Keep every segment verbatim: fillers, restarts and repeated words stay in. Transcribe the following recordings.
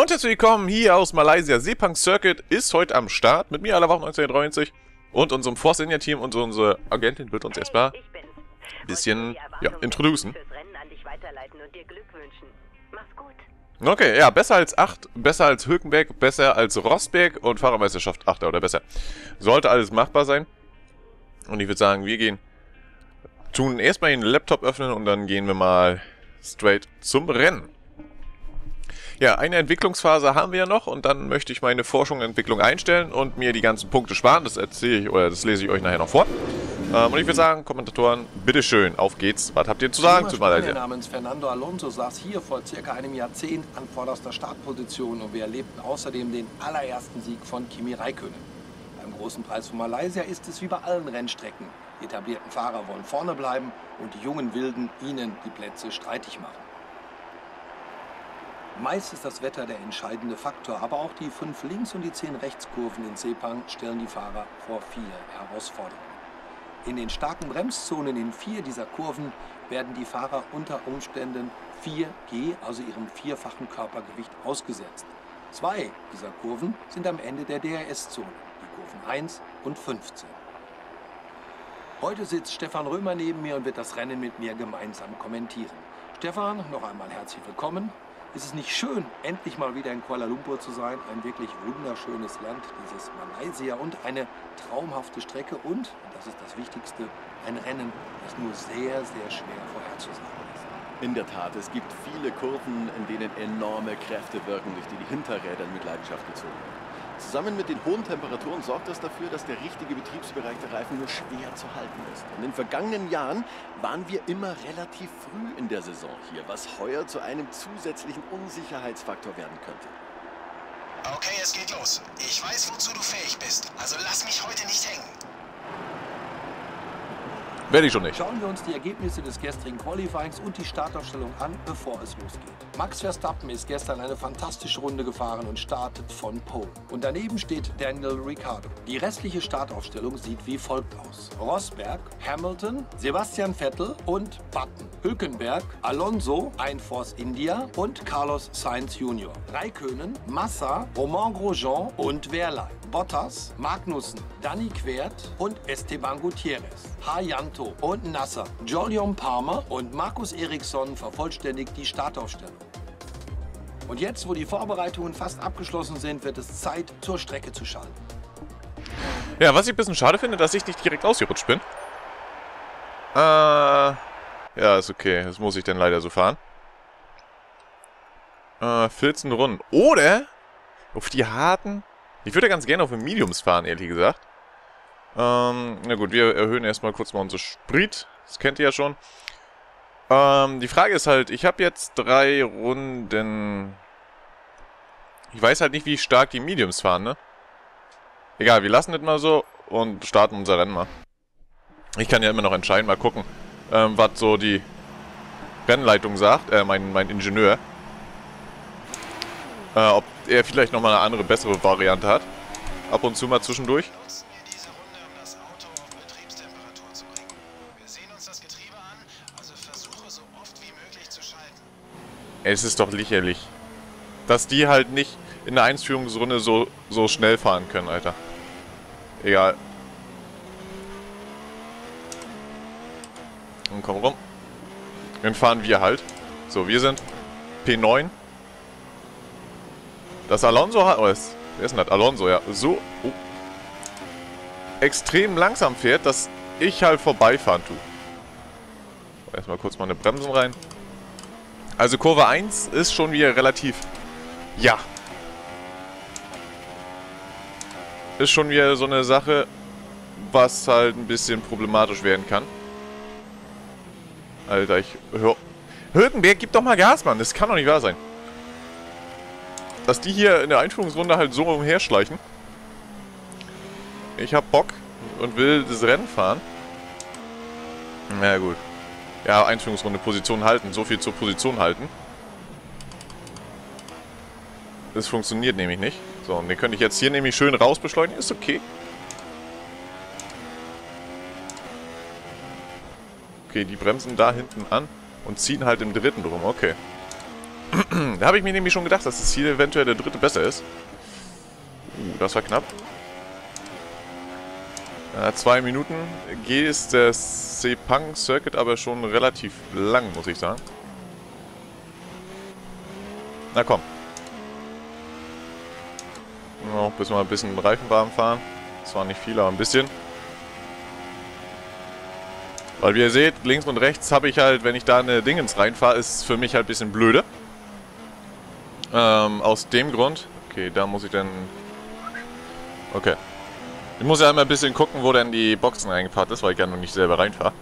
Und herzlich willkommen hier aus Malaysia. Sepang Circuit ist heute am Start mit mir aller Wochen neunzehnhundertdreiundneunzig und unserem Force India Team, und unsere Agentin wird uns erstmal ein bisschen, ja, introducen. Okay, ja, besser als acht, besser als Hülkenberg, besser als Rosberg und Fahrermeisterschaft achter oder besser. Sollte alles machbar sein. Und ich würde sagen, wir gehen, tun erstmal den Laptop öffnen und dann gehen wir mal straight zum Rennen. Ja, eine Entwicklungsphase haben wir ja noch und dann möchte ich meine Forschung und Entwicklung einstellen und mir die ganzen Punkte sparen. Das erzähle ich, oder das lese ich euch nachher noch vor. Ähm, und ich würde sagen, Kommentatoren, bitteschön, auf geht's. Was habt ihr zu sagen zu Malaysia? Namens Fernando Alonso saß hier vor circa einem Jahrzehnt an vorderster Startposition und wir erlebten außerdem den allerersten Sieg von Kimi Räikkönen. Beim großen Preis von Malaysia ist es wie bei allen Rennstrecken. Die etablierten Fahrer wollen vorne bleiben und die jungen Wilden ihnen die Plätze streitig machen. Meist ist das Wetter der entscheidende Faktor, aber auch die fünf Links- und die zehn Rechtskurven in Sepang stellen die Fahrer vor viele Herausforderungen. In den starken Bremszonen in vier dieser Kurven werden die Fahrer unter Umständen vier G, also ihrem vierfachen Körpergewicht, ausgesetzt. Zwei dieser Kurven sind am Ende der D R S-Zone, die Kurven eins und fünfzehn. Heute sitzt Stefan Römer neben mir und wird das Rennen mit mir gemeinsam kommentieren. Stefan, noch einmal herzlich willkommen. Ist es nicht schön, endlich mal wieder in Kuala Lumpur zu sein? Ein wirklich wunderschönes Land, dieses Malaysia, und eine traumhafte Strecke und, und das ist das Wichtigste, ein Rennen, das nur sehr, sehr schwer vorherzusagen ist. In der Tat, es gibt viele Kurven, in denen enorme Kräfte wirken, durch die die Hinterräder in Mitleidenschaft gezogen werden. Zusammen mit den hohen Temperaturen sorgt das dafür, dass der richtige Betriebsbereich der Reifen nur schwer zu halten ist. In den vergangenen Jahren waren wir immer relativ früh in der Saison hier, was heuer zu einem zusätzlichen Unsicherheitsfaktor werden könnte. Okay, es geht los. Ich weiß, wozu du fähig bist, also lass mich heute nicht hängen. Werde ich schon nicht. Schauen wir uns die Ergebnisse des gestrigen Qualifyings und die Startaufstellung an, bevor es losgeht. Max Verstappen ist gestern eine fantastische Runde gefahren und startet von Pole. Und daneben steht Daniel Ricciardo. Die restliche Startaufstellung sieht wie folgt aus: Rosberg, Hamilton, Sebastian Vettel und Button. Hülkenberg, Alonso, ein Force India und Carlos Sainz Junior Räikkönen, Massa, Romain Grosjean und Wehrlein. Bottas, Magnussen, Danny Quert und Esteban Gutierrez. Hayanto und Nasser, Jolyon Palmer und Markus Eriksson vervollständigt die Startaufstellung. Und jetzt, wo die Vorbereitungen fast abgeschlossen sind, wird es Zeit, zur Strecke zu schalten. Ja, was ich ein bisschen schade finde, dass ich nicht direkt ausgerutscht bin. Äh, ja, ist okay. Das muss ich dann leider so fahren. Äh, vierzehn Runden. Oder auf die harten... Ich würde ganz gerne auf den Mediums fahren, ehrlich gesagt. Ähm, na gut, wir erhöhen erstmal kurz mal unsere Sprit. Das kennt ihr ja schon. Ähm, die Frage ist halt, ich habe jetzt drei Runden... Ich weiß halt nicht, wie stark die Mediums fahren, ne? Egal, wir lassen das mal so und starten unser Rennen mal. Ich kann ja immer noch entscheiden, mal gucken, ähm, was so die Rennleitung sagt, äh, mein, mein Ingenieur. Äh, ob er vielleicht nochmal eine andere, bessere Variante hat. Ab und zu mal zwischendurch. Nutzen wir diese Runde, um das Auto auf Betriebstemperatur zu bringen. Wir sehen uns das Getriebe an, also versuche so oft wie möglich zu schalten. Es ist doch lächerlich, dass die halt nicht in der Einführungsrunde so, so schnell fahren können, Alter. Egal. Und komm rum. Dann fahren wir halt. So, wir sind P neun. Das Alonso hat... Oh, ist, wer ist denn das? Alonso, ja. So oh, extrem langsam fährt, dass ich halt vorbeifahren tue. Erstmal kurz mal eine Bremsen rein. Also Kurve eins ist schon wieder relativ... Ja. Ist schon wieder so eine Sache, was halt ein bisschen problematisch werden kann. Alter, ich... Hör... Hülkenberg, gib doch mal Gas, Mann. Das kann doch nicht wahr sein. Dass die hier in der Einführungsrunde halt so umherschleichen. Ich hab Bock und will das Rennen fahren. Na gut. Ja, Einführungsrunde, Position halten. So viel zur Position halten. Das funktioniert nämlich nicht. So, und den könnte ich jetzt hier nämlich schön raus beschleunigen. Ist okay. Okay, die bremsen da hinten an und ziehen halt im dritten drum. Okay. Da habe ich mir nämlich schon gedacht, dass das hier eventuell der dritte besser ist. Uh, das war knapp. Ja, zwei Minuten. G ist der Sepang Circuit aber schon relativ lang, muss ich sagen. Na komm. Noch bis wir ein bisschen Reifenbahn fahren. Zwar nicht viel, aber ein bisschen. Weil wie ihr seht, links und rechts habe ich halt, wenn ich da eine Dingens reinfahre, ist für mich halt ein bisschen blöde. Ähm, aus dem Grund. Okay, da muss ich dann... Okay. Ich muss ja immer ein bisschen gucken, wo denn die Boxen reingefahren ist, weil ich ja noch nicht selber reinfahre.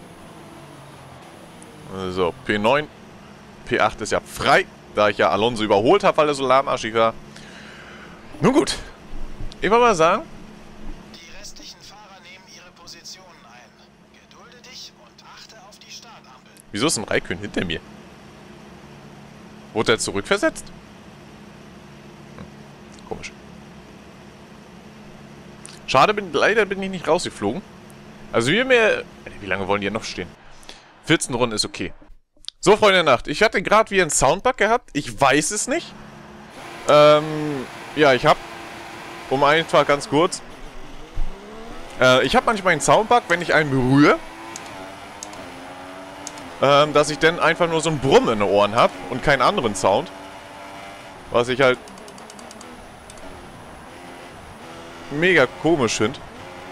So, P neun. P acht ist ja frei, da ich ja Alonso überholt habe, weil er so lahmarschig war. Nun gut. Ich wollte mal sagen... Die restlichen Fahrer nehmen ihre Positionen ein. Gedulde dich und achte auf die Startampel. Wieso ist ein Raikön hinter mir? Wurde er zurückversetzt? Hm, komisch. Schade, bin, leider bin ich nicht rausgeflogen. Also wie mir... Wie lange wollen die ja noch stehen? vierzehn Runden ist okay. So, Freunde der Nacht. Ich hatte gerade wie einen Soundbug gehabt. Ich weiß es nicht. Ähm... Ja, ich habe... Um einfach ganz kurz... Äh, ich habe manchmal einen Soundbug, wenn ich einen berühre. Ähm, dass ich dann einfach nur so ein Brummen in den Ohren habe und keinen anderen Sound. Was ich halt... mega komisch finde.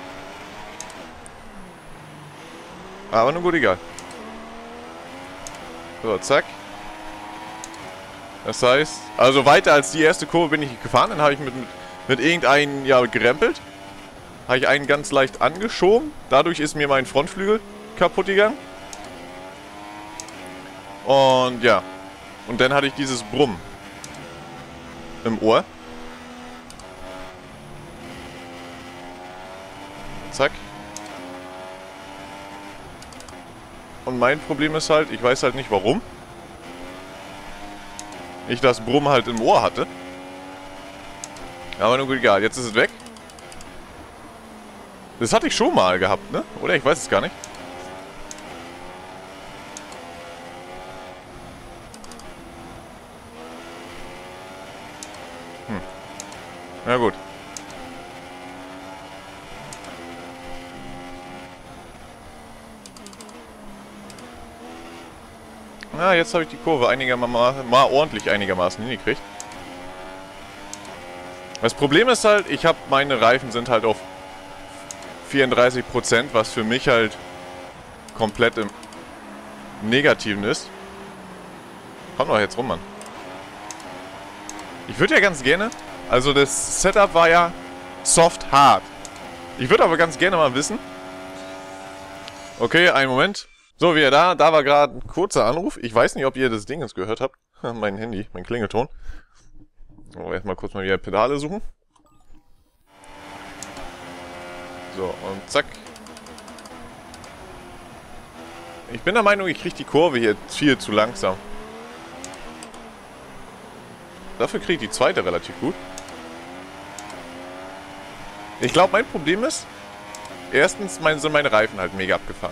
Aber nun gut, egal. So, zack. Das heißt, also weiter als die erste Kurve bin ich gefahren. Dann habe ich mit, mit, mit irgendeinem, ja, gerempelt. Habe ich einen ganz leicht angeschoben. Dadurch ist mir mein Frontflügel kaputt gegangen. Und ja. Und dann hatte ich dieses Brummen im Ohr. Zack. Und mein Problem ist halt, ich weiß halt nicht warum ich das Brummen halt im Ohr hatte. Aber nun gut, egal. Jetzt ist es weg. Das hatte ich schon mal gehabt, ne? Oder? Ich weiß es gar nicht. Hm. Na gut. Na, jetzt habe ich die Kurve einigermaßen, mal ordentlich einigermaßen hingekriegt. Das Problem ist halt, ich habe, meine Reifen sind halt auf vierunddreißig Prozent, was für mich halt komplett im Negativen ist. Komm doch jetzt rum, Mann. Ich würde ja ganz gerne, also das Setup war ja soft hard. Ich würde aber ganz gerne mal wissen. Okay, einen Moment. So, wieder da. Da war gerade ein kurzer Anruf. Ich weiß nicht, ob ihr das Ding jetzt gehört habt. Mein Handy, mein Klingelton. So, erstmal kurz mal wieder Pedale suchen. So, und zack. Ich bin der Meinung, ich kriege die Kurve hier viel zu langsam. Dafür kriege ich die zweite relativ gut. Ich glaube, mein Problem ist, erstens mein, sind meine Reifen halt mega abgefahren.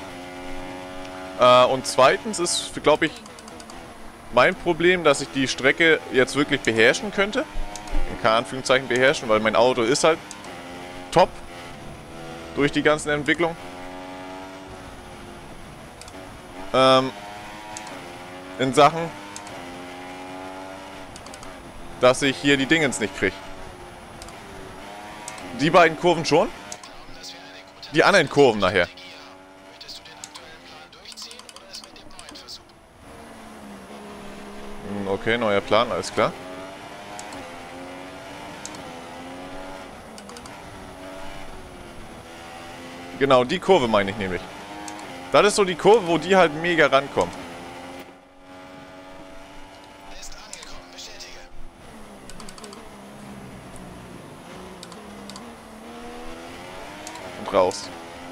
Äh, und zweitens ist, glaube ich, mein Problem, dass ich die Strecke jetzt wirklich beherrschen könnte. In kein Anführungszeichen beherrschen, weil mein Auto ist halt top durch die ganzen Entwicklungen. Ähm, in Sachen, dass ich hier die Dingens nicht kriege. Die beiden Kurven schon. Die anderen Kurven nachher. Okay, neuer Plan, alles klar. Genau, die Kurve meine ich nämlich. Das ist so die Kurve, wo die halt mega rankommen. Und raus.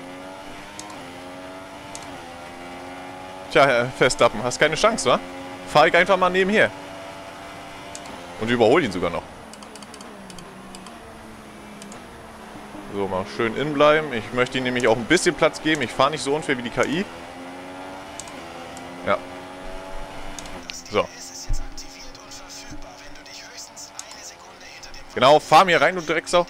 Tja, Herr Verstappen, hast keine Chance, wa? Fahr ich einfach mal nebenher. Und überhole ihn sogar noch. So, mal schön innen bleiben. Ich möchte ihm nämlich auch ein bisschen Platz geben. Ich fahre nicht so unfair wie die K I. Ja. So. Genau, fahr mir rein, du Drecksau.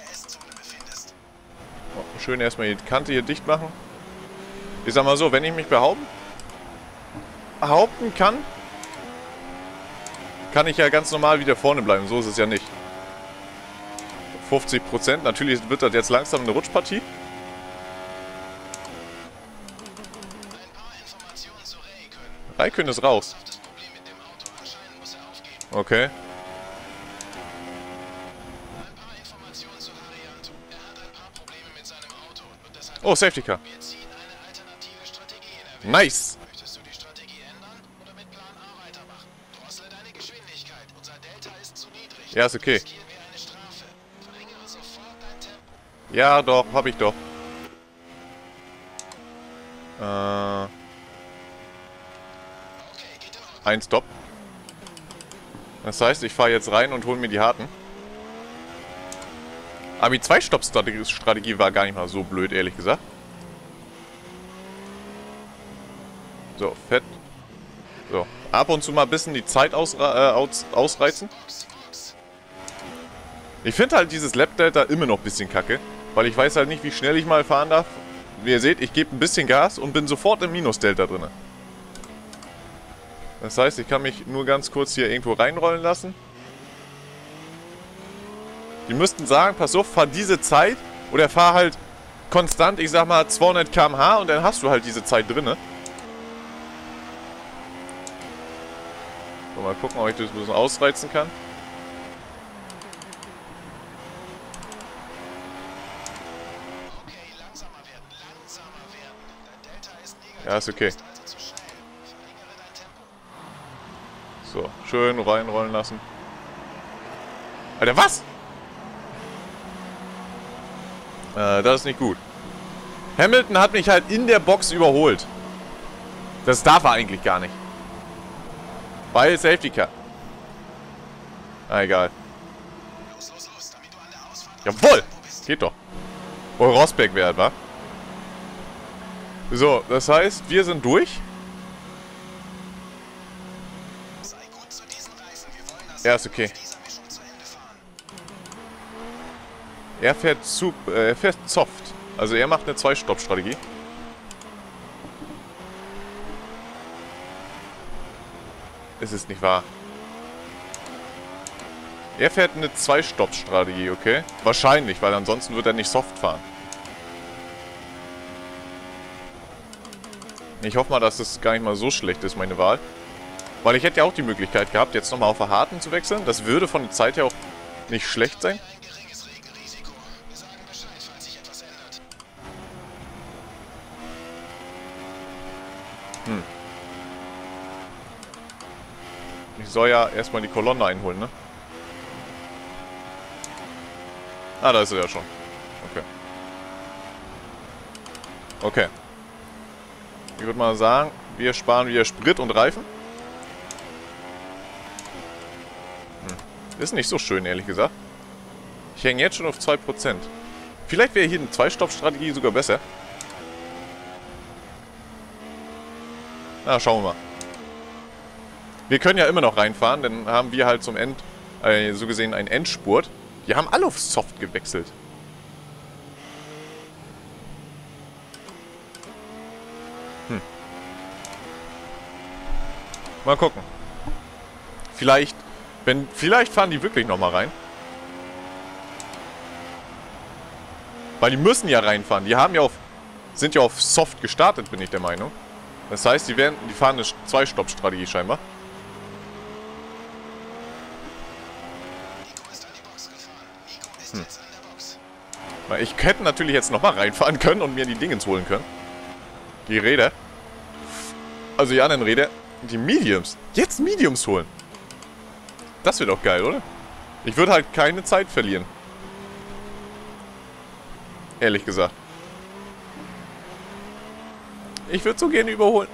Oh, schön erstmal die Kante hier dicht machen. Ich sag mal so, wenn ich mich behaupten, behaupten kann, kann ich ja ganz normal wieder vorne bleiben. So ist es ja nicht. fünfzig Prozent. Natürlich wird das jetzt langsam eine Rutschpartie. Raikön ist raus. Okay. Oh, Safety Car. Nice. Möchtest du die Strategie ändern oder mit Plan A weitermachen? Drossle deine Geschwindigkeit. Unser Delta ist zu niedrig. Ja, ist okay. Riskieren wir eine Strafe. Verringere sofort dein Tempo. Ja, doch, hab ich doch. Äh. Ein Stop. Das heißt, ich fahre jetzt rein und hole mir die harten. Aber die Zwei-Stopp-Strategie war gar nicht mal so blöd, ehrlich gesagt. So, fett. So, ab und zu mal ein bisschen die Zeit ausra äh, aus ausreizen. Ich finde halt dieses Lap-Delta immer noch ein bisschen kacke. Weil ich weiß halt nicht, wie schnell ich mal fahren darf. Wie ihr seht, ich gebe ein bisschen Gas und bin sofort im Minus-Delta drin. Das heißt, ich kann mich nur ganz kurz hier irgendwo reinrollen lassen. Die müssten sagen, pass auf, fahr diese Zeit oder fahr halt konstant, ich sag mal zweihundert Kilometer pro Stunde und dann hast du halt diese Zeit drin. So, mal gucken, ob ich das ein bisschen ausreizen kann. Okay, langsamer werden, langsamer werden. Dein Delta ist negativ. Ja, ist okay. Du bist also zu schnell. Verringere dein Tempo. So, schön reinrollen lassen. Alter, was? Äh, das ist nicht gut. Hamilton hat mich halt in der Box überholt. Das darf er eigentlich gar nicht. Weil Safety Car. Ah, egal. Los, los, los, damit du an der Ausfahrt auf Jawohl! Tempo bist. Geht doch. Wo Rosberg wäre, wa? So, das heißt, wir sind durch. Sei gut zu diesen Reifen. Wir wollen das Ja, ist okay. auf dieser Mischung zu Ende fahren. Er fährt zu, äh, er fährt soft. Also er macht eine Zwei-Stopp-Strategie. Es ist nicht wahr. Er fährt eine Zwei-Stopp-Strategie, okay? Wahrscheinlich, weil ansonsten wird er nicht soft fahren. Ich hoffe mal, dass es gar nicht mal so schlecht ist, meine Wahl. Weil ich hätte ja auch die Möglichkeit gehabt, jetzt nochmal auf der harten zu wechseln. Das würde von der Zeit her auch nicht schlecht sein. Ein geringes Risiko. Wir sagen Bescheid, falls sich etwas ändert. Ich soll ja erstmal die Kolonne einholen, ne? Ah, da ist er ja schon. Okay. Okay. Ich würde mal sagen, wir sparen wieder Sprit und Reifen. Hm. Ist nicht so schön, ehrlich gesagt. Ich hänge jetzt schon auf zwei Prozent. Vielleicht wäre hier eine Zwei-Stopp-Strategie sogar besser. Na, schauen wir mal. Wir können ja immer noch reinfahren, dann haben wir halt zum End, äh, so gesehen, einen Endspurt. Die haben alle auf Soft gewechselt. Hm. Mal gucken. Vielleicht, wenn, vielleicht fahren die wirklich nochmal rein. Weil die müssen ja reinfahren. Die haben ja auf, sind ja auf Soft gestartet, bin ich der Meinung. Das heißt, die werden, die fahren eine Zwei-Stopp-Strategie scheinbar. Nico ist an die Box gefahren. Nico ist jetzt an der Box. Weil ich hätte natürlich jetzt nochmal reinfahren können und mir die Dingens holen können. Die Räder. Also die anderen Räder. Die Mediums. Jetzt Mediums holen. Das wäre doch geil, oder? Ich würde halt keine Zeit verlieren. Ehrlich gesagt. Ich würde so gerne überholen.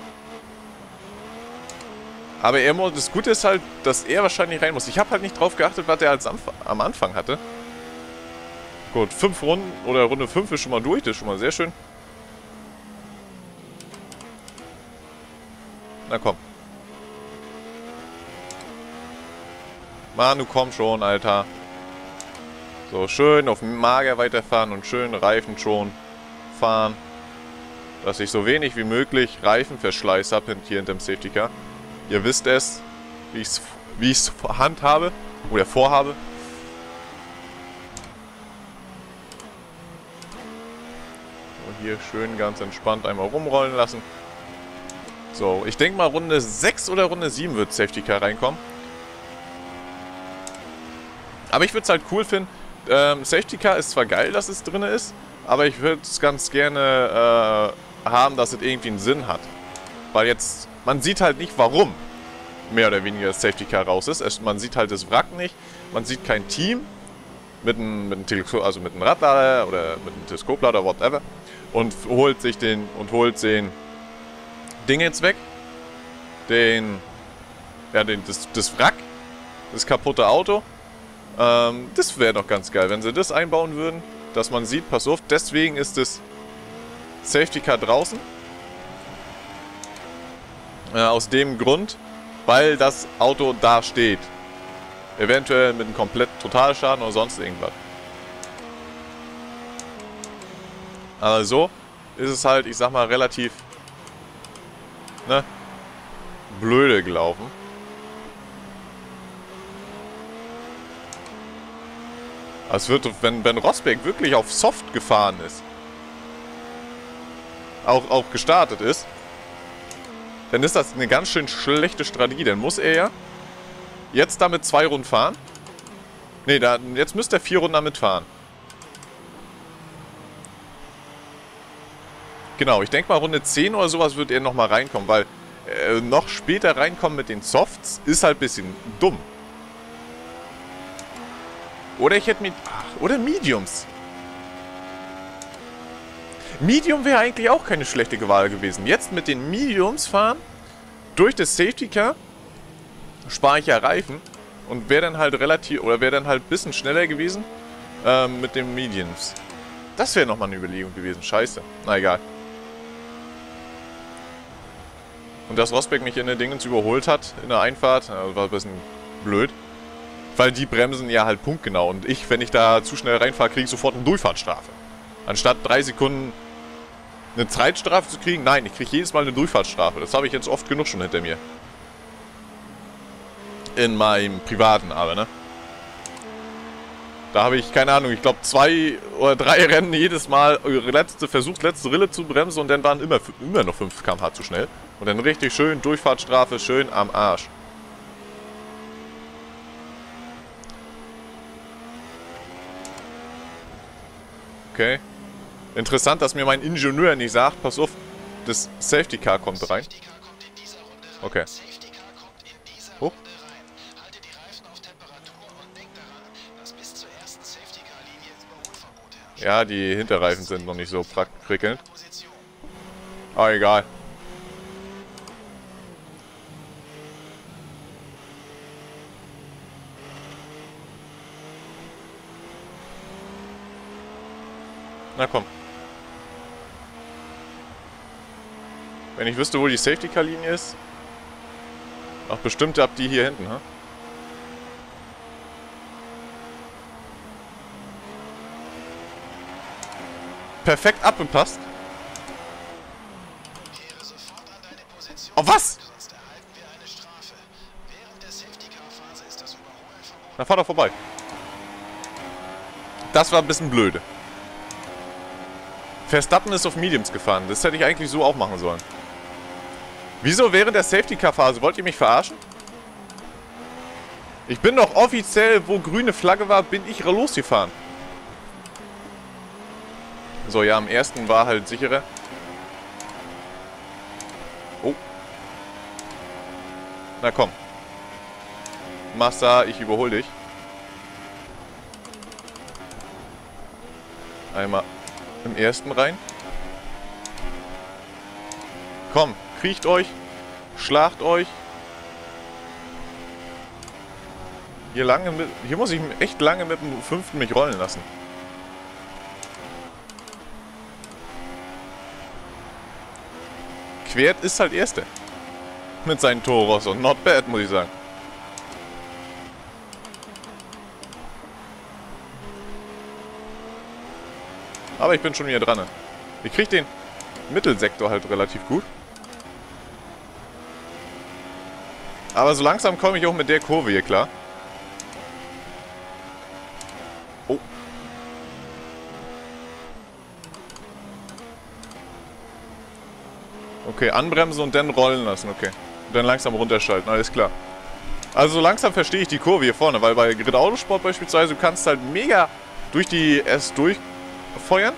Aber er muss, das Gute ist halt, dass er wahrscheinlich rein muss. Ich habe halt nicht drauf geachtet, was er als am, am Anfang hatte. Gut, fünf Runden oder Runde fünf ist schon mal durch. Das ist schon mal sehr schön. Na komm. Manu, komm schon, Alter. So, schön auf mager weiterfahren und schön Reifen schon fahren. Dass ich so wenig wie möglich Reifenverschleiß habe hier hinter dem Safety Car. Ihr wisst es, wie ich es wie ich's handhabe oder vorhabe. So, hier schön ganz entspannt einmal rumrollen lassen. So, ich denke mal Runde sechs oder Runde sieben wird Safety Car reinkommen. Aber ich würde es halt cool finden. Ähm, Safety Car ist zwar geil, dass es drin ist, aber ich würde es ganz gerne äh, haben, dass es irgendwie einen Sinn hat. Weil jetzt, man sieht halt nicht, warum mehr oder weniger das Safety Car raus ist. Es, man sieht halt das Wrack nicht, man sieht kein Team mit einem, mit einem Teleskop, also mit einem Radlader oder mit einem Teleskoplader, whatever, und holt sich den und holt den Ding jetzt weg. Den, ja, den, das, das Wrack, das kaputte Auto. Ähm, das wäre doch ganz geil, wenn sie das einbauen würden, dass man sieht, pass auf, deswegen ist das Safety Car draußen. Äh, aus dem Grund, weil das Auto da steht. Eventuell mit einem komplett Totalschaden oder sonst irgendwas. Aber so ist es halt, ich sag mal, relativ ne, blöde gelaufen. Es wird, wenn, wenn Rosberg wirklich auf Soft gefahren ist, auch, auch gestartet ist, dann ist das eine ganz schön schlechte Strategie. Dann muss er ja jetzt damit zwei Runden fahren. Ne, da, jetzt müsste er vier Runden damit fahren. Genau, ich denke mal Runde zehn oder sowas wird er nochmal reinkommen, weil äh, noch später reinkommen mit den Softs ist halt ein bisschen dumm. Oder ich hätte mit... Ach, oder Mediums. Medium wäre eigentlich auch keine schlechte Wahl gewesen. Jetzt mit den Mediums fahren, durch das Safety Car, spare ich ja Reifen und wäre dann halt relativ... Oder wäre dann halt ein bisschen schneller gewesen ähm, mit den Mediums. Das wäre nochmal eine Überlegung gewesen. Scheiße. Na egal. Und dass Rosberg mich in den Dingens überholt hat, in der Einfahrt, war ein bisschen blöd. Weil die bremsen ja halt punktgenau. Und ich, wenn ich da zu schnell reinfahre, kriege ich sofort eine Durchfahrtsstrafe. Anstatt drei Sekunden eine Zeitstrafe zu kriegen, nein, ich kriege jedes Mal eine Durchfahrtsstrafe. Das habe ich jetzt oft genug schon hinter mir. In meinem privaten aber, ne? Da habe ich, keine Ahnung, ich glaube zwei oder drei Rennen jedes Mal letzte, versucht, letzte Rille zu bremsen und dann waren immer, immer noch fünf Kilometer pro Stunde zu schnell. Und dann richtig schön Durchfahrtsstrafe, schön am Arsch. Okay. Interessant, dass mir mein Ingenieur nicht sagt, pass auf, das Safety Car kommt rein. Okay. Hoch. Ja, die Hinterreifen sind noch nicht so prickelnd. Aber egal. Na komm. Wenn ich wüsste, wo die Safety Car Linie ist. Ach, bestimmt habt die hier hinten, ha? Perfekt abgepasst. Oh, was? Na, fahr doch vorbei. Das war ein bisschen blöde. Verstappen ist auf Mediums gefahren. Das hätte ich eigentlich so auch machen sollen. Wieso während der Safety-Car-Phase? Wollt ihr mich verarschen? Ich bin doch offiziell, wo grüne Flagge war, bin ich losgefahren. So, ja, am ersten war halt sicherer. Oh. Na komm. Massa, ich überhole dich. Einmal im ersten rein. Komm, kriecht euch. Schlagt euch. Hier lange mit, hier muss ich echt lange mit dem fünften mich rollen lassen. Quert ist halt Erster. Mit seinen Toro Rosso. Not bad, muss ich sagen. Aber ich bin schon wieder dran. Ne? Ich kriege den Mittelsektor halt relativ gut. Aber so langsam komme ich auch mit der Kurve hier klar. Oh. Okay, anbremsen und dann rollen lassen, okay. Und dann langsam runterschalten, alles klar. Also so langsam verstehe ich die Kurve hier vorne, weil bei Grid Autosport beispielsweise, du kannst halt mega durch die S durchfeuern.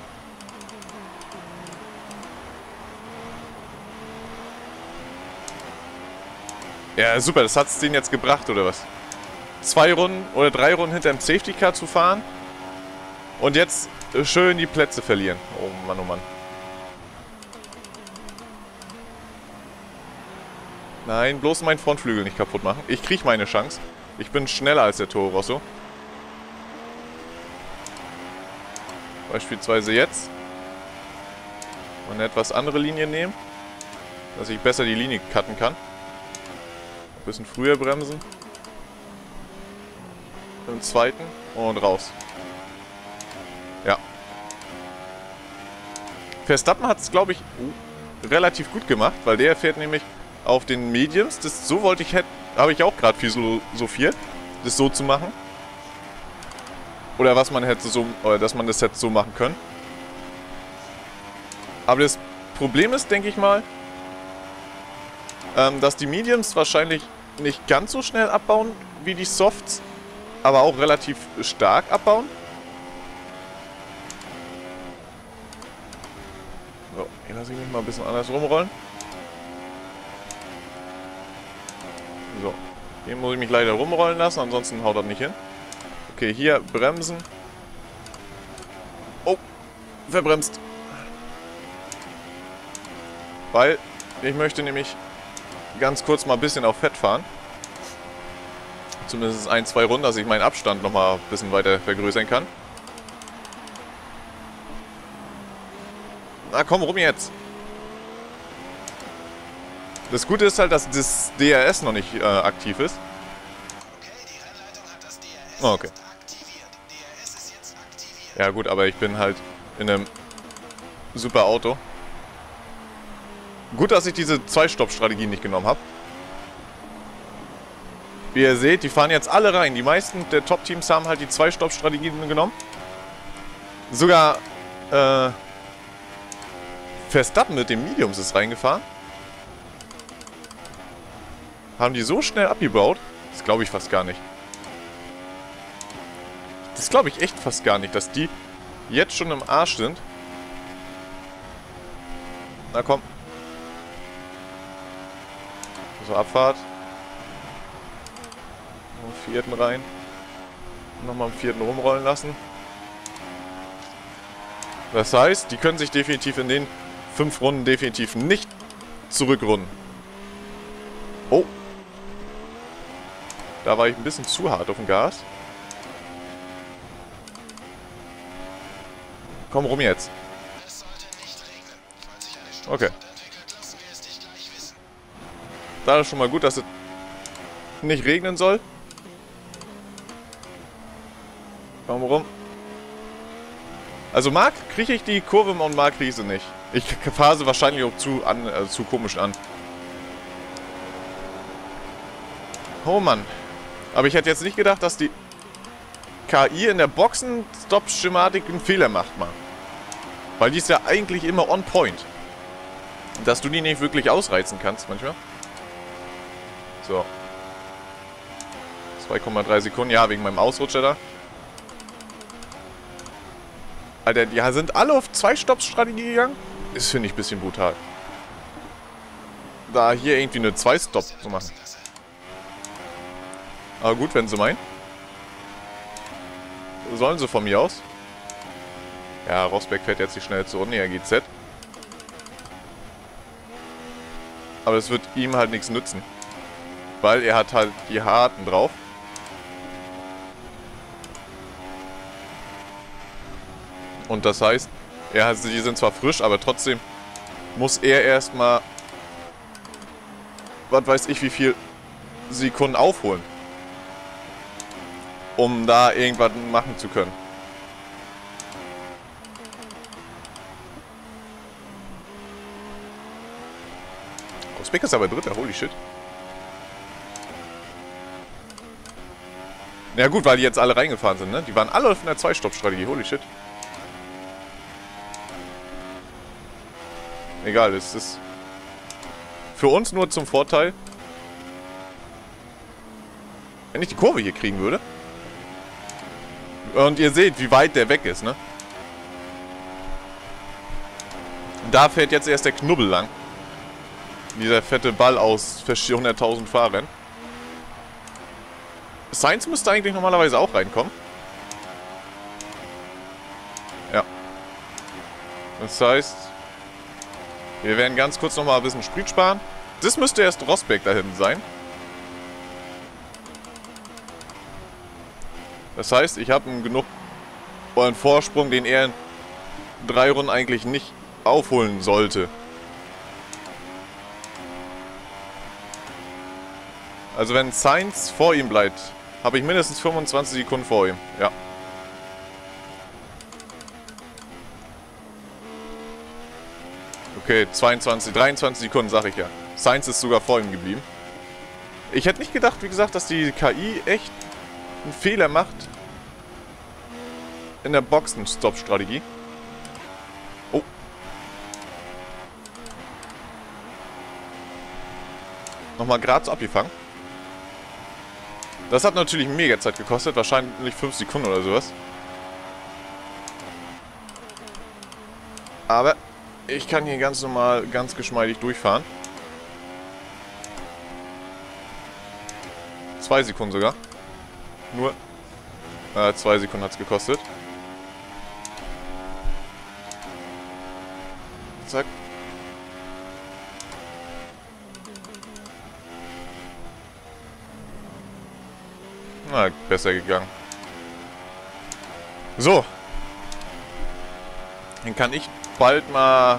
Ja, super, das hat es denen jetzt gebracht, oder was? Zwei Runden oder drei Runden hinter dem Safety Car zu fahren und jetzt schön die Plätze verlieren. Oh Mann, oh Mann. Nein, bloß meinen Frontflügel nicht kaputt machen. Ich kriege meine Chance. Ich bin schneller als der Toro Rosso. Beispielsweise jetzt. Und eine etwas andere Linie nehmen, dass ich besser die Linie cutten kann. Ein bisschen früher bremsen. Im zweiten und raus. Ja. Verstappen hat es, glaube ich, uh, relativ gut gemacht, weil der fährt nämlich auf den Mediums. Das, so wollte ich, habe ich auch gerade philosophiert, das so zu machen. Oder was man hätte so, oder dass man das hätte so machen können. Aber das Problem ist, denke ich mal, ähm, dass die Mediums wahrscheinlich nicht ganz so schnell abbauen wie die Softs, aber auch relativ stark abbauen. So, hier lasse ich mich mal ein bisschen anders rumrollen. So, hier muss ich mich leider rumrollen lassen, ansonsten haut das nicht hin. Okay, hier bremsen. Oh, verbremst. Weil ich möchte nämlich ganz kurz mal ein bisschen auf Fett fahren. Zumindest ein, zwei Runden, dass ich meinen Abstand nochmal ein bisschen weiter vergrößern kann. Na komm, rum jetzt. Das Gute ist halt, dass das D R S noch nicht äh, aktiv ist. Okay, die Rennleitung hat das D R S Oh, okay. jetzt aktiviert. D R S ist jetzt aktiviert. Ja gut, aber ich bin halt in einem super Auto. Gut, dass ich diese Zwei-Stopp-Strategie nicht genommen habe. Wie ihr seht, die fahren jetzt alle rein. Die meisten der Top-Teams haben halt die Zwei-Stopp-Strategien genommen. Sogar äh, Verstappen mit dem Mediums ist reingefahren. Haben die so schnell abgebaut? Das glaube ich fast gar nicht. Das glaube ich echt fast gar nicht, dass die jetzt schon im Arsch sind. Na komm. So, Abfahrt. Noch einen vierten rein. Nochmal einen vierten rumrollen lassen. Das heißt, die können sich definitiv in den fünf Runden definitiv nicht zurückrunden. Oh. Da war ich ein bisschen zu hart auf dem Gas. Komm rum jetzt. Es sollte nicht regnen. Falls sich eine Sturm Okay. entwickelt, lassen wir es dich gleich wissen. Da ist schon mal gut, dass es nicht regnen soll. Komm rum. Also Marc kriege ich die Kurve und Marc kriege ich sie nicht. Ich fahre sie wahrscheinlich auch zu, an, äh, zu komisch an. Oh Mann. Aber ich hätte jetzt nicht gedacht, dass die K I in der Boxen-Stop-Schematik einen Fehler macht, Mann. Weil die ist ja eigentlich immer on point. Dass du die nicht wirklich ausreizen kannst manchmal. So. zwei Komma drei Sekunden. Ja, wegen meinem Ausrutscher da. Alter, die sind alle auf Zwei-Stops-Strategie gegangen. Das finde ich ein bisschen brutal. Da hier irgendwie eine Zwei-Stop zu machen. Aber gut, wenn sie meinen. Sollen sie von mir aus. Ja, Rosberg fährt jetzt die schnellste Runde, ja, G Z. Aber es wird ihm halt nichts nützen. Weil er hat halt die Harten drauf. Und das heißt, er hat, die sind zwar frisch, aber trotzdem muss er erstmal, was weiß ich, wie viel Sekunden aufholen, um da irgendwas machen zu können. Rosberg ist aber Dritter, holy shit. Na ja, gut, weil die jetzt alle reingefahren sind, ne? Die waren alle auf einer Zwei-Stopp-Strategie, holy shit. Egal, es ist für uns nur zum Vorteil. Wenn ich die Kurve hier kriegen würde. Und ihr seht, wie weit der weg ist, ne? Da fährt jetzt erst der Knubbel lang. Dieser fette Ball aus hunderttausend Fahrern. Sainz müsste eigentlich normalerweise auch reinkommen. Ja. Das heißt, wir werden ganz kurz nochmal ein bisschen Sprit sparen. Das müsste erst Rosberg da hinten sein. Das heißt, ich habe genug einen Vorsprung, den er in drei Runden eigentlich nicht aufholen sollte. Also wenn Sainz vor ihm bleibt, habe ich mindestens fünfundzwanzig Sekunden vor ihm. Ja. Okay, zweiundzwanzig, dreiundzwanzig Sekunden, sag ich ja. Sainz ist sogar vor ihm geblieben. Ich hätte nicht gedacht, wie gesagt, dass die K I echt einen Fehler macht in der Boxen-Stop-Strategie. Oh. Nochmal gerade so abgefangen. Das hat natürlich mega Zeit gekostet, wahrscheinlich fünf Sekunden oder sowas. Aber ich kann hier ganz normal, ganz geschmeidig durchfahren. Zwei Sekunden sogar. Nur äh, zwei Sekunden hat es gekostet. Zack. Na, besser gegangen. So. Dann kann ich bald mal...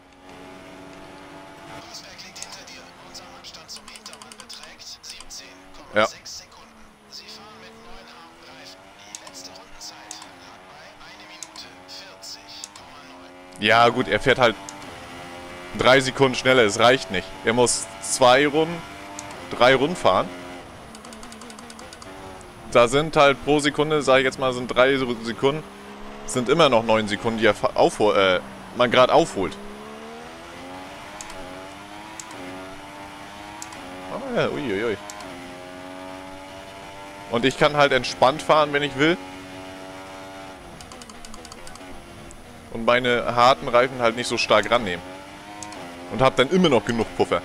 Rosberg liegt hinter dir. Unser Abstand zum Hintermann beträgt siebzehn Ja. Komma sechs Sekunden. Sie fahren mit neun harten Reifen. Die letzte Rundenzeit lag bei einer Minute vierzig Komma neun. Ja gut, er fährt halt drei Sekunden schneller. Es reicht nicht. Er muss zwei Runden, drei Runden fahren. Da sind halt pro Sekunde, sage ich jetzt mal, sind drei Sekunden, sind immer noch neun Sekunden, die er aufhol, äh, man gerade aufholt. Oh ja, uiuiui. Und ich kann halt entspannt fahren, wenn ich will. Und meine harten Reifen halt nicht so stark rannehmen. Und habe dann immer noch genug Puffer.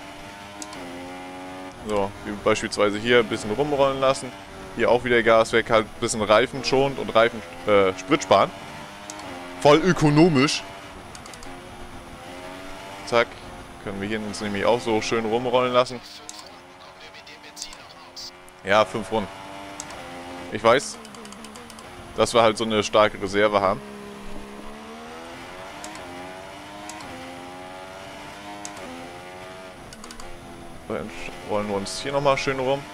So, wie beispielsweise hier ein bisschen rumrollen lassen. Hier auch wieder Gas weg, halt ein bisschen Reifen schonend und Reifen äh, Sprit sparen. Voll ökonomisch. Zack. Können wir hier uns nämlich auch so schön rumrollen lassen. Ja, fünf Runden. Ich weiß, dass wir halt so eine starke Reserve haben. Dann rollen wir uns hier nochmal schön rum.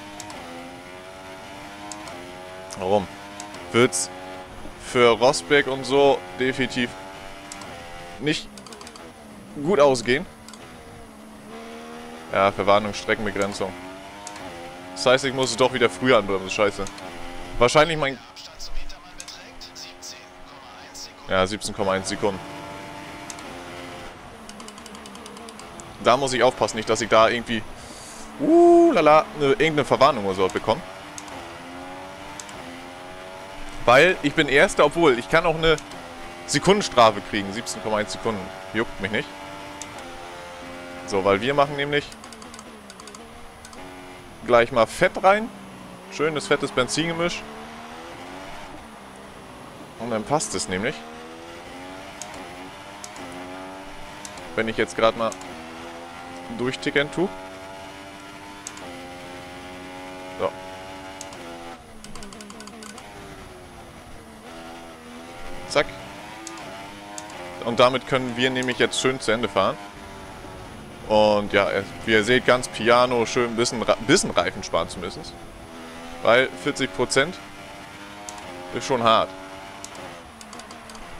Warum? Wird's für Rosberg und so definitiv nicht gut ausgehen. Ja, Verwarnung, Streckenbegrenzung. Das heißt, ich muss es doch wieder früher anbremsen. Scheiße. Wahrscheinlich mein... Ja, siebzehn Komma eins Sekunden. Da muss ich aufpassen, nicht, dass ich da irgendwie... Uh, lala, eine, irgendeine Verwarnung oder so bekomme. Weil ich bin Erster, obwohl ich kann auch eine Sekundenstrafe kriegen. siebzehn Komma eins Sekunden. Juckt mich nicht. So, weil wir machen nämlich gleich mal Fett rein. Schönes fettes Benzingemisch. Und dann passt es nämlich. Wenn ich jetzt gerade mal durchtickern tue. So. Zack. Und damit können wir nämlich jetzt schön zu Ende fahren. Und ja, wie ihr seht, ganz piano, schön ein bisschen, bisschen Reifen sparen zumindest. Weil vierzig Prozent ist schon hart.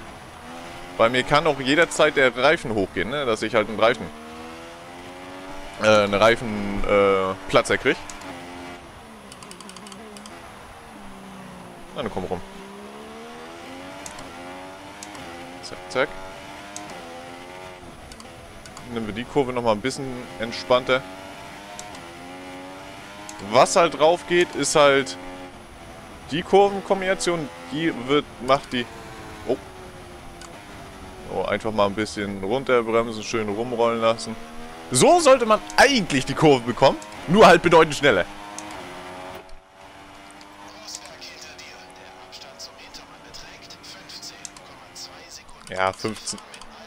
Bei mir kann auch jederzeit der Reifen hochgehen, ne? Dass ich halt einen Reifen äh, einen Reifen äh, Platz erkriegt. Na, dann komm rum. Zack, zack. Nehmen wir die Kurve nochmal ein bisschen entspannter. Was halt drauf geht, ist halt die Kurvenkombination, die wird, macht die... Oh. Oh, einfach mal ein bisschen runterbremsen, schön rumrollen lassen. So sollte man eigentlich die Kurve bekommen, nur halt bedeutend schneller. Ja, fünfzehn.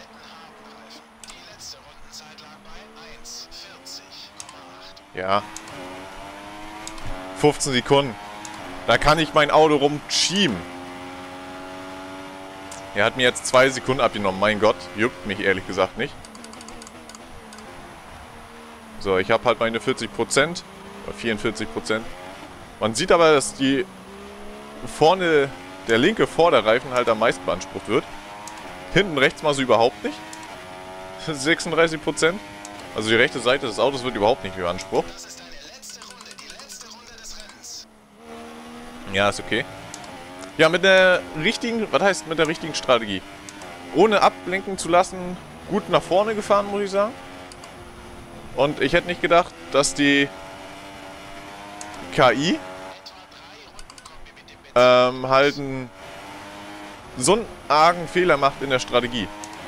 Ja. fünfzehn Sekunden. Da kann ich mein Auto rumschieben. Er hat mir jetzt zwei Sekunden abgenommen. Mein Gott, juckt mich ehrlich gesagt nicht. So, ich habe halt meine vierzig Prozent. Oder vierundvierzig Prozent. Man sieht aber, dass die vorne, der linke Vorderreifen halt am meisten beansprucht wird. Hinten rechts mal so überhaupt nicht. sechsunddreißig Prozent. Also die rechte Seite des Autos wird überhaupt nicht beansprucht. Ja, ist okay. Ja, mit der richtigen, was heißt mit der richtigen Strategie? Ohne ablenken zu lassen, gut nach vorne gefahren, muss ich sagen. Und ich hätte nicht gedacht, dass die K I ähm, halt einen, so einen argen Fehler macht in der Strategie.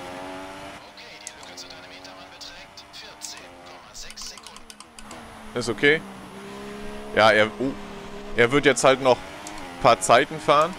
Ist okay. Ja, er, oh, er wird jetzt halt noch ein paar Zeiten fahren,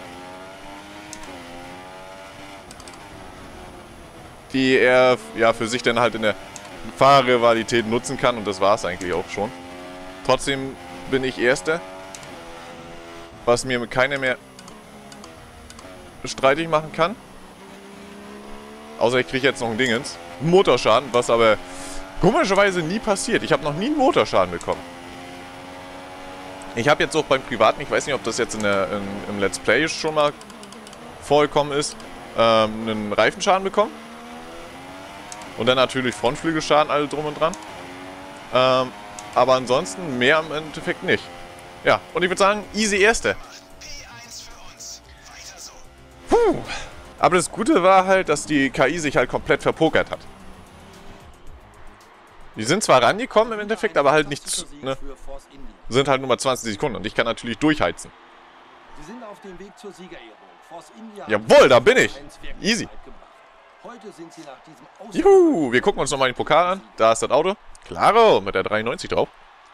die er ja für sich dann halt in der Fahrerrivalität nutzen kann, und das war es eigentlich auch schon. Trotzdem bin ich Erster, was mir mit keiner mehr streitig machen kann. Außer ich kriege jetzt noch ein Dingens. Motorschaden, was aber komischerweise nie passiert. Ich habe noch nie einen Motorschaden bekommen. Ich habe jetzt auch beim Privaten, ich weiß nicht, ob das jetzt in der, in, im Let's Play schon mal vorgekommen ist, ähm, einen Reifenschaden bekommen. Und dann natürlich Frontflügelschaden, alle drum und dran. Ähm, aber ansonsten mehr im Endeffekt nicht. Ja, und ich würde sagen, easy Erste. Puh. Aber das Gute war halt, dass die K I sich halt komplett verpokert hat. Die sind zwar rangekommen im Endeffekt, aber halt nicht, ne? Sind halt nur mal zwanzig Sekunden und ich kann natürlich durchheizen. Sie sind auf dem Weg zur Siegerehrung. Force India. Jawohl, da bin ich. Easy. Heute sind sie nach diesem Juhu, wir gucken uns nochmal den Pokal an. Da ist das Auto. Claro, mit der dreiundneunzig drauf.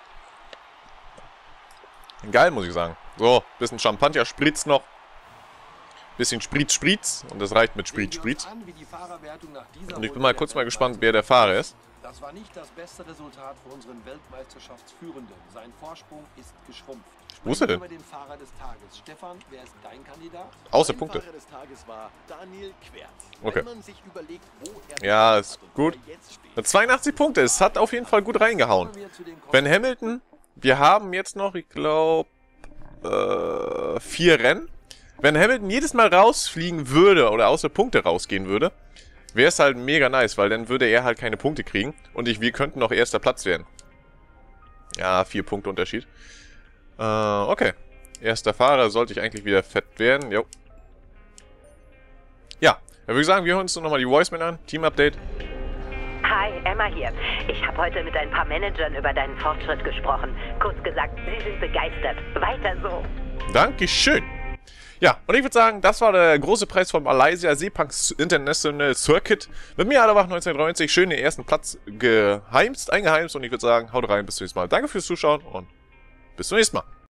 Geil, muss ich sagen. So, bisschen Champagner spritzt noch. Bisschen Spritz, Spritz. Und das reicht mit Spritz, Spritz. Und ich bin mal kurz mal gespannt, wer der Fahrer ist. Das war nicht das beste Resultat für unseren Weltmeisterschaftsführenden. Sein Vorsprung ist geschrumpft. Wo ist er denn? Über den Fahrer des Tages. Stefan, wer ist dein Kandidat? Außer Punkte. Fahrer des Tages war Daniel Quert. Okay. Wenn man sich überlegt, wo er Ja, ist und gut. wo er jetzt steht. Mit zweiundachtzig Punkte. Es hat auf jeden Fall gut reingehauen. Ben Hamilton, wir haben jetzt noch, ich glaube, äh, vier Rennen. Wenn Hamilton jedes Mal rausfliegen würde oder außer Punkte rausgehen würde, wäre es halt mega nice, weil dann würde er halt keine Punkte kriegen und ich, wir könnten noch erster Platz werden. Ja, vier Punkte Unterschied. Äh, okay. Erster Fahrer sollte ich eigentlich wieder fett werden. Jo. Ja, dann würde ich sagen, wir hören uns nochmal die Voicemail an. Team-Update. Hi, Emma hier. Ich habe heute mit ein paar Managern über deinen Fortschritt gesprochen. Kurz gesagt, sie sind begeistert. Weiter so. Dankeschön. Ja, und ich würde sagen, das war der große Preis von Malaysia Sepang International Circuit. Mit mir Adlerwach neunzehnhundertdreiundneunzig, schön den ersten Platz geheimst, eingeheimst. Und ich würde sagen, haut rein, bis zum nächsten Mal. Danke fürs Zuschauen und bis zum nächsten Mal.